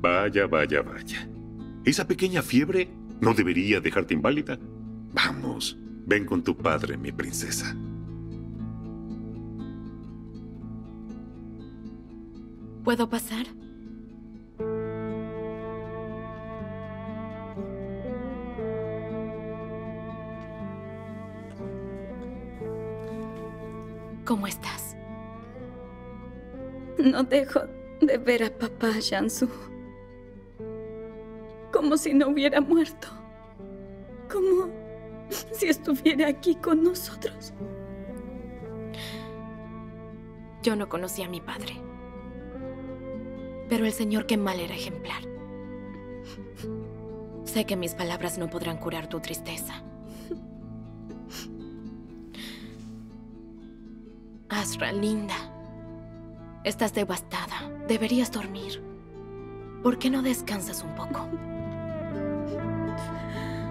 Vaya, vaya, vaya. ¿Esa pequeña fiebre no debería dejarte inválida? Vamos, ven con tu padre, mi princesa. ¿Puedo pasar? ¿Cómo estás? No dejo de ver a papá, Shansu. Como si no hubiera muerto. Como si estuviera aquí con nosotros. Yo no conocí a mi padre. Pero el señor Kemal era ejemplar. Sé que mis palabras no podrán curar tu tristeza. Asra, linda. Estás devastada. Deberías dormir. ¿Por qué no descansas un poco?